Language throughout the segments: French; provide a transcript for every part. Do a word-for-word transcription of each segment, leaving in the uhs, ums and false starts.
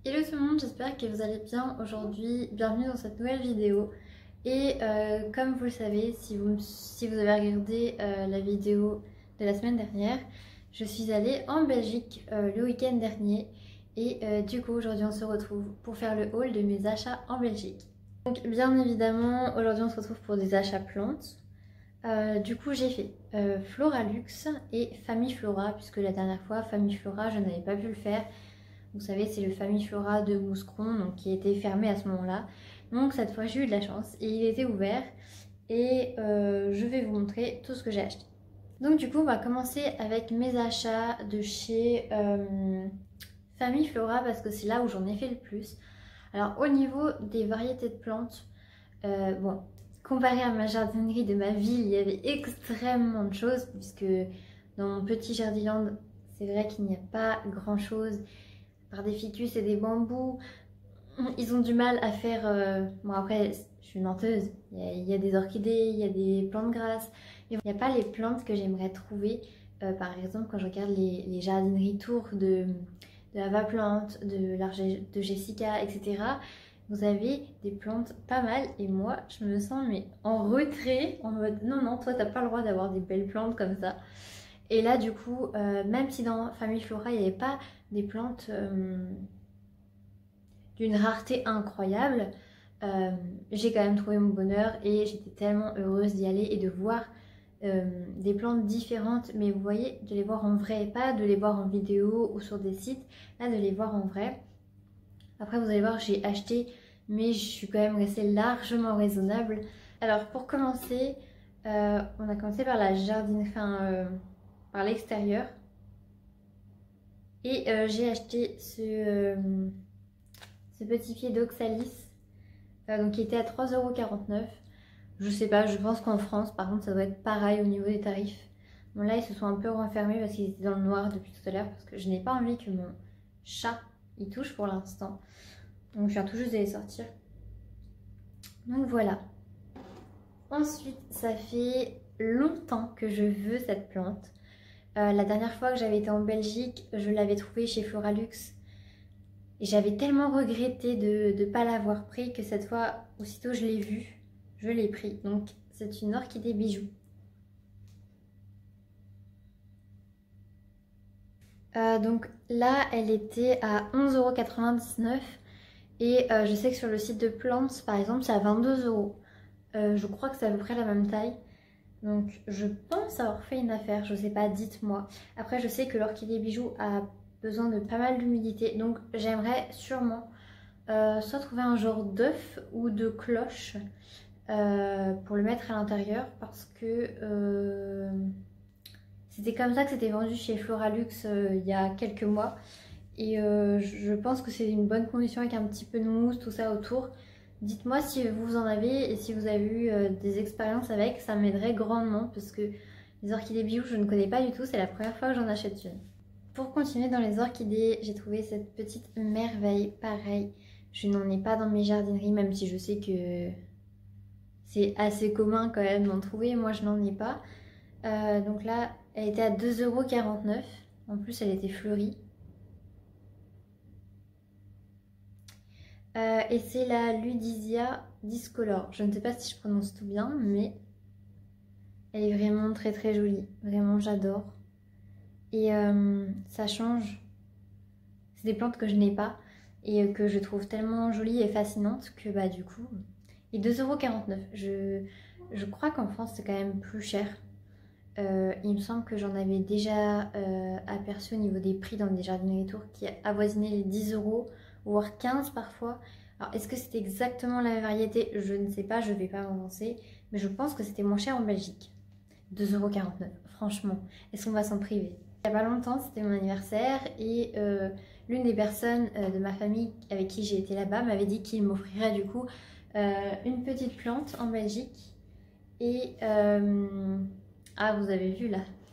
Hello tout le monde, j'espère que vous allez bien aujourd'hui. Bienvenue dans cette nouvelle vidéo. Et euh, comme vous le savez, si vous, si vous avez regardé euh, la vidéo de la semaine dernière, je suis allée en Belgique euh, le week-end dernier. Et euh, du coup, aujourd'hui on se retrouve pour faire le haul de mes achats en Belgique. Donc bien évidemment, aujourd'hui on se retrouve pour des achats plantes. Euh, du coup j'ai fait euh, Floralux et Famille Flora, puisque la dernière fois Famille Flora je n'avais pas pu le faire. Vous savez, c'est le Famille Flora de Mouscron, donc qui était fermé à ce moment-là. Donc cette fois j'ai eu de la chance et il était ouvert. Et euh, je vais vous montrer tout ce que j'ai acheté. Donc du coup on va commencer avec mes achats de chez euh, Famille Flora, parce que c'est là où j'en ai fait le plus. Alors au niveau des variétés de plantes, euh, bon, comparé à ma jardinerie de ma ville, il y avait extrêmement de choses, puisque dans mon petit jardiland, c'est vrai qu'il n'y a pas grand chose. Par des ficus et des bambous, ils ont du mal à faire... Euh... Bon après, je suis une menteuse, il y, a, il y a des orchidées, il y a des plantes grasses, mais il n'y a pas les plantes que j'aimerais trouver. Euh, par exemple, quand je regarde les, les jardineries tours de, de Ava Plante, de, de Jessica, et cetera. Vous avez des plantes pas mal et moi, je me sens mais en retrait, en mode non, non, toi, t'as pas le droit d'avoir des belles plantes comme ça. Et là, du coup, euh, même si dans Famille Flora, il n'y avait pas des plantes euh, d'une rareté incroyable, euh, j'ai quand même trouvé mon bonheur et j'étais tellement heureuse d'y aller et de voir euh, des plantes différentes. Mais vous voyez, de les voir en vrai, pas de les voir en vidéo ou sur des sites, là de les voir en vrai. Après, vous allez voir, j'ai acheté, mais je suis quand même restée largement raisonnable. Alors, pour commencer, euh, on a commencé par la jardine, enfin, euh, par l'extérieur. Et euh, j'ai acheté ce, euh, ce petit pied d'oxalis, euh, donc qui était à trois euros quarante-neuf. Je sais pas, je pense qu'en France, par contre, ça doit être pareil au niveau des tarifs. Bon, là, ils se sont un peu renfermés parce qu'ils étaient dans le noir depuis tout à l'heure, parce que je n'ai pas envie que mon chat y touche pour l'instant. Donc, je viens tout juste de les sortir. Donc, voilà. Ensuite, ça fait longtemps que je veux cette plante. Euh, la dernière fois que j'avais été en Belgique, je l'avais trouvée chez Floralux. Et j'avais tellement regretté de ne pas l'avoir pris que cette fois, aussitôt je l'ai vue, je l'ai pris. Donc c'est une orchidée bijou. Euh, donc là, elle était à onze euros quatre-vingt-dix-neuf. Et euh, je sais que sur le site de Plants, par exemple, c'est à vingt-deux euros. Euh, je crois que c'est à peu près la même taille. Donc je pense avoir fait une affaire, je sais pas, dites-moi. Après je sais que l'orchidée bijou a besoin de pas mal d'humidité, donc j'aimerais sûrement euh, soit trouver un genre d'œuf ou de cloche euh, pour le mettre à l'intérieur, parce que euh, c'était comme ça que c'était vendu chez Floralux euh, il y a quelques mois. Et euh, je pense que c'est une bonne condition avec un petit peu de mousse, tout ça autour. Dites-moi si vous en avez et si vous avez eu euh, des expériences avec, ça m'aiderait grandement, parce que les orchidées bijou je ne connais pas du tout, c'est la première fois que j'en achète une. Pour continuer dans les orchidées, j'ai trouvé cette petite merveille, pareil, je n'en ai pas dans mes jardineries, même si je sais que c'est assez commun quand même d'en trouver, moi je n'en ai pas. Euh, donc là, elle était à deux euros quarante-neuf, en plus elle était fleurie. Euh, et c'est la Ludisia Discolor. Je ne sais pas si je prononce tout bien, mais elle est vraiment très très jolie. Vraiment, j'adore. Et euh, ça change. C'est des plantes que je n'ai pas et que je trouve tellement jolies et fascinantes que bah du coup... Et deux euros quarante-neuf. Je, je crois qu'en France, c'est quand même plus cher. Euh, il me semble que j'en avais déjà euh, aperçu au niveau des prix dans des jardineries tours qui avoisinaient les dix euros, voire quinze parfois. Alors est-ce que c'était exactement la même variété? Je ne sais pas, je ne vais pas m'avancer, mais je pense que c'était moins cher en Belgique. deux euros quarante-neuf, franchement, est-ce qu'on va s'en priver? Il n'y a pas longtemps, c'était mon anniversaire et euh, l'une des personnes euh, de ma famille avec qui j'ai été là-bas m'avait dit qu'il m'offrirait du coup euh, une petite plante en Belgique. Et... Euh, ah, vous avez vu là.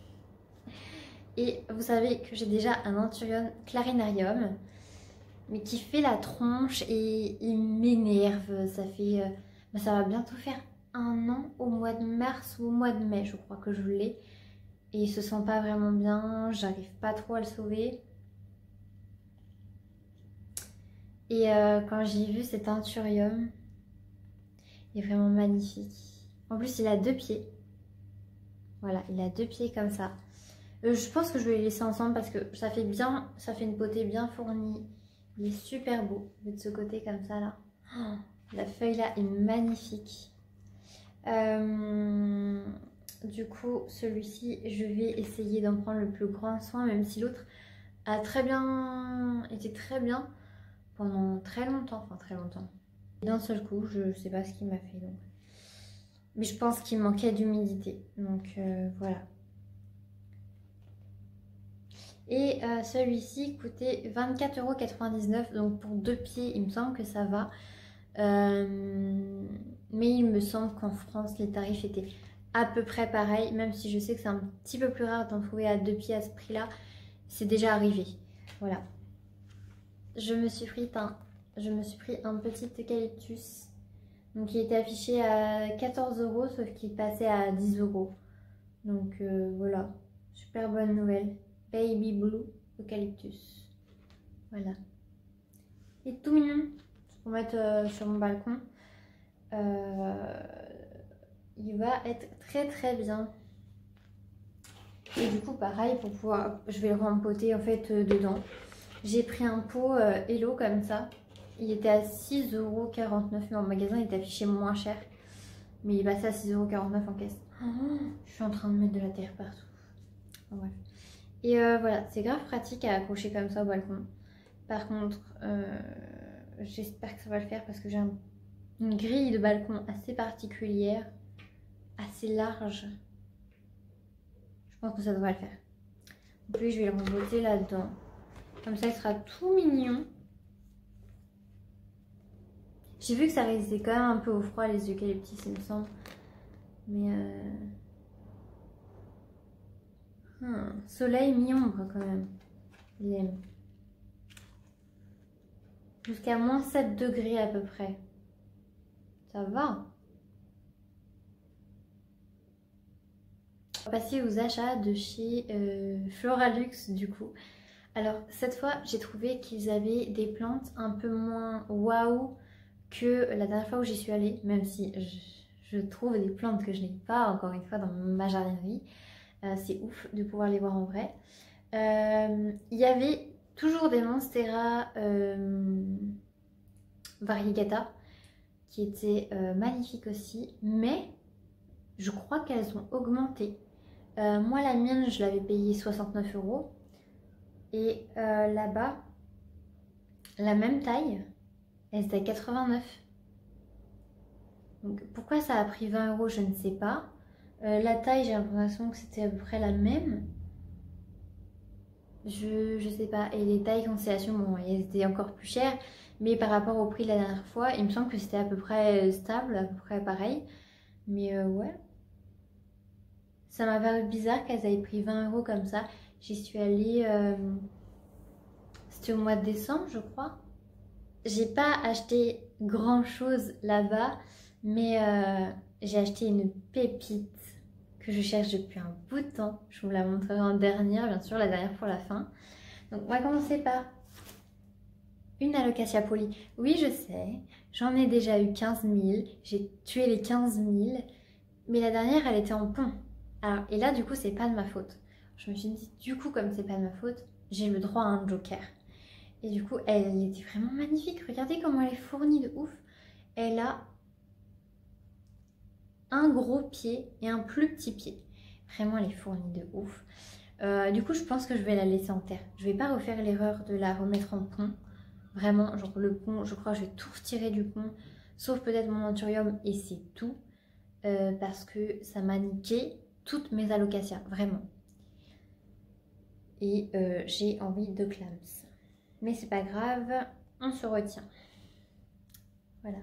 Et vous savez que j'ai déjà un Anthurium clarinarium, mais qui fait la tronche et il m'énerve. Ça fait, euh, bah, ça va bientôt faire un an au mois de mars ou au mois de mai, je crois que je l'ai. Et il se sent pas vraiment bien, j'arrive pas trop à le sauver. Et euh, quand j'ai vu cet anthurium, il est vraiment magnifique. En plus, il a deux pieds. Voilà, il a deux pieds comme ça. Euh, je pense que je vais les laisser ensemble parce que ça fait bien, ça fait une potée bien fournie. Il est super beau de ce côté comme ça là. Oh, la feuille là est magnifique. Euh, du coup, celui-ci, je vais essayer d'en prendre le plus grand soin, même si l'autre a très bien été très bien pendant très longtemps, enfin très longtemps. D'un seul coup, je sais pas ce qu'il m'a fait donc. Mais je pense qu'il manquait d'humidité. Donc euh, voilà. Et euh, celui-ci coûtait vingt-quatre euros quatre-vingt-dix-neuf. Donc pour deux pieds, il me semble que ça va. Euh, mais il me semble qu'en France, les tarifs étaient à peu près pareils. Même si je sais que c'est un petit peu plus rare d'en trouver à deux pieds à ce prix-là. C'est déjà arrivé. Voilà. Je me suis pris un, je me suis pris un petit eucalyptus. Donc il était affiché à quatorze euros, sauf qu'il passait à dix euros. Donc euh, voilà, super bonne nouvelle. Baby Blue Eucalyptus. Voilà. Il est tout mignon. Pour mettre euh, sur mon balcon. Euh, il va être très très bien. Et du coup pareil, pour pouvoir, je vais le rempoter en fait euh, dedans. J'ai pris un pot euh, Hello comme ça. Il était à six euros quarante-neuf, mais en magasin il était affiché moins cher. Mais il est passé à six euros quarante-neuf en caisse. Oh, je suis en train de mettre de la terre partout. Enfin, bref. Et euh, voilà, c'est grave pratique à accrocher comme ça au balcon. Par contre, euh, j'espère que ça va le faire parce que j'ai un, une grille de balcon assez particulière, assez large. Je pense que ça devrait le faire. En plus, je vais le rembotter là-dedans. Comme ça, il sera tout mignon. J'ai vu que ça résistait quand même un peu au froid, les eucalyptus, il me semble. Mais euh... hmm. Soleil mi-ombre quand même. Il aime. Jusqu'à moins sept degrés à peu près. Ça va. On va passer aux achats de chez euh, Floralux du coup. Alors cette fois, j'ai trouvé qu'ils avaient des plantes un peu moins waouh que la dernière fois où j'y suis allée, même si je, je trouve des plantes que je n'ai pas encore une fois dans ma jardinerie. Euh, c'est ouf de pouvoir les voir en vrai. Euh, il y avait toujours des Monstera euh, variegata qui étaient euh, magnifiques aussi, mais je crois qu'elles ont augmenté. Euh, moi la mienne je l'avais payée soixante-neuf euros et euh, là-bas la même taille elle était à quatre-vingt-neuf. Donc pourquoi ça a pris vingt euros je ne sais pas. Euh, la taille j'ai l'impression que c'était à peu près la même. Je, je sais pas. Et les tailles constellation, bon elles étaient encore plus chères. Mais par rapport au prix de la dernière fois, il me semble que c'était à peu près stable, à peu près pareil. Mais euh, ouais. Ça m'a paru bizarre qu'elles aient pris vingt euros comme ça. J'y suis allée... Euh... C'était au mois de décembre je crois. J'ai pas acheté grand chose là-bas, mais euh, j'ai acheté une pépite que je cherche depuis un bout de temps. Je vous la montrerai en dernière, bien sûr, la dernière pour la fin. Donc on va commencer par une Alocasia Poly. Oui, je sais, j'en ai déjà eu quinze mille, j'ai tué les quinze mille, mais la dernière, elle était en pont. Alors, et là, du coup, c'est pas de ma faute. Je me suis dit, du coup, comme c'est pas de ma faute, j'ai le droit à un joker. Et du coup, elle était vraiment magnifique. Regardez comment elle est fournie de ouf. Elle a un gros pied et un plus petit pied. Vraiment, elle est fournie de ouf. Euh, du coup, je pense que je vais la laisser en terre. Je vais pas refaire l'erreur de la remettre en pont. Vraiment, genre le pont, je crois que je vais tout retirer du pont. Sauf peut-être mon anthurium et c'est tout. Euh, parce que ça m'a niqué toutes mes alocasias. Vraiment. Et euh, j'ai envie de clams. Mais c'est pas grave, on se retient. Voilà.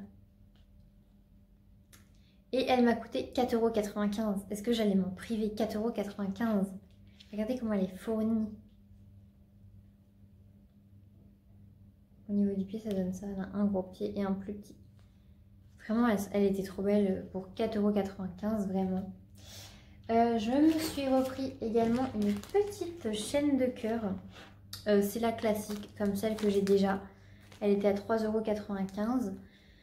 Et elle m'a coûté quatre euros quatre-vingt-quinze. Est-ce que j'allais m'en priver? Quatre euros quatre-vingt-quinze. Regardez comment elle est fournie. Au niveau du pied, ça donne ça. Elle a un gros pied et un plus petit. Vraiment, elle, elle était trop belle pour quatre euros quatre-vingt-quinze, vraiment. Euh, je me suis repris également une petite chaîne de cœur. Euh, c'est la classique, comme celle que j'ai déjà. Elle était à trois euros quatre-vingt-quinze.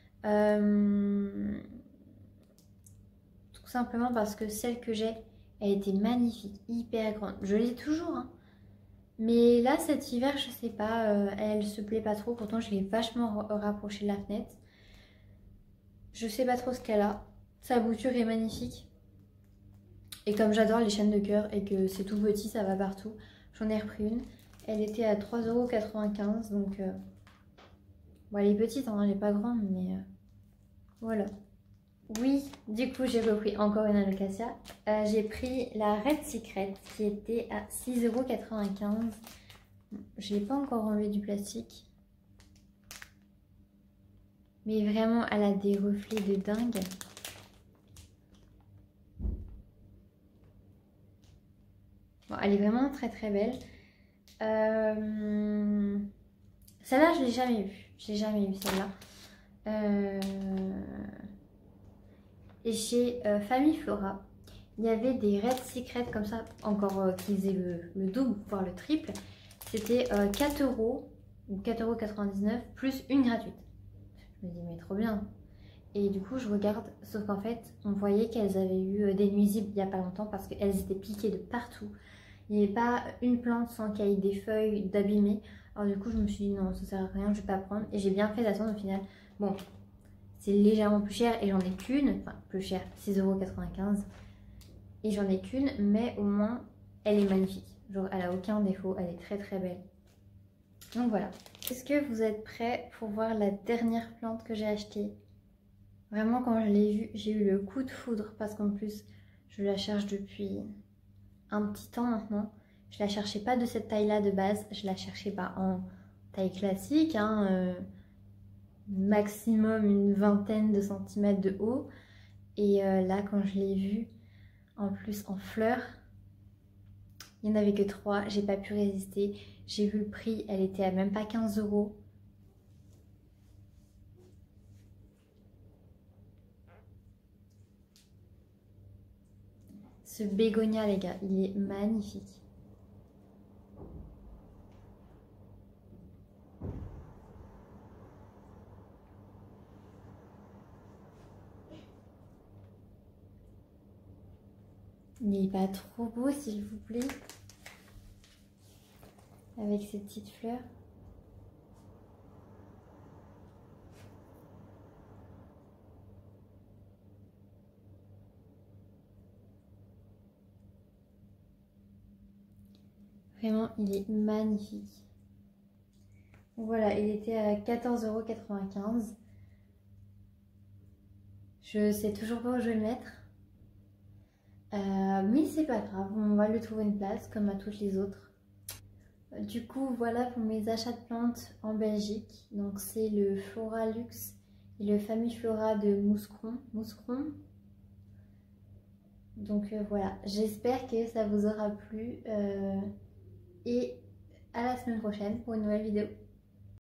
Euh, tout simplement parce que celle que j'ai, elle était magnifique, hyper grande. Je l'ai toujours, hein. Mais là, cet hiver, je sais pas, euh, elle se plaît pas trop. Pourtant, je l'ai vachement rapprochée de la fenêtre. Je sais pas trop ce qu'elle a. Sa bouture est magnifique. Et comme j'adore les chaînes de cœur et que c'est tout petit, ça va partout, j'en ai repris une. Elle était à trois euros quatre-vingt-quinze. Donc, euh... bon, elle est petite, hein, elle n'est pas grande, mais euh... voilà. Oui, du coup, j'ai repris encore une alocasia. Euh, j'ai pris la Red Secret qui était à six euros quatre-vingt-quinze. Je n'ai pas encore enlevé du plastique. Mais vraiment, elle a des reflets de dingue. Bon, elle est vraiment très très belle. Euh... Celle-là, je ne l'ai jamais vue. Je l'ai jamais vue, celle-là. Euh... Et chez euh, Famille Flora, il y avait des Red Secret comme ça, encore euh, qui faisaient le, le double, voire le triple. C'était euh, quatre euros ou quatre euros quatre-vingt-dix-neuf plus une gratuite. Je me dis, mais trop bien. Et du coup, je regarde, sauf qu'en fait, on voyait qu'elles avaient eu des nuisibles il n'y a pas longtemps parce qu'elles étaient piquées de partout. Il n'y avait pas une plante sans qu'il y ait des feuilles d'abîmer. Alors du coup, je me suis dit, non, ça sert à rien, je vais pas prendre. Et j'ai bien fait d'attendre au final. Bon, c'est légèrement plus cher et j'en ai qu'une. Enfin, plus cher, six euros quatre-vingt-quinze. Et j'en ai qu'une, mais au moins, elle est magnifique. Genre, elle a aucun défaut, elle est très très belle. Donc voilà. Est-ce que vous êtes prêts pour voir la dernière plante que j'ai achetée? Vraiment, quand je l'ai vue, j'ai eu le coup de foudre parce qu'en plus, je la cherche depuis un petit temps maintenant. Je la cherchais pas de cette taille-là de base, je la cherchais pas en taille classique, hein, euh, maximum une vingtaine de centimètres de haut. Et euh, là, quand je l'ai vue, en plus en fleurs, il n'y en avait que trois, j'ai pas pu résister. J'ai vu le prix, elle était à même pas quinze euros. Ce bégonia, les gars, il est magnifique. Il n'est pas trop beau, s'il vous plaît. Avec ces petites fleurs. Vraiment, il est magnifique. Voilà, il était à quatorze euros quatre-vingt-quinze. Je sais toujours pas où je vais le mettre. Euh, mais c'est pas grave, on va lui trouver une place comme à toutes les autres. Du coup, voilà pour mes achats de plantes en Belgique. Donc c'est le Flora Luxe et le Famille Flora de Mouscron. Mouscron. Donc euh, voilà, j'espère que ça vous aura plu. Euh, et à la semaine prochaine pour une nouvelle vidéo.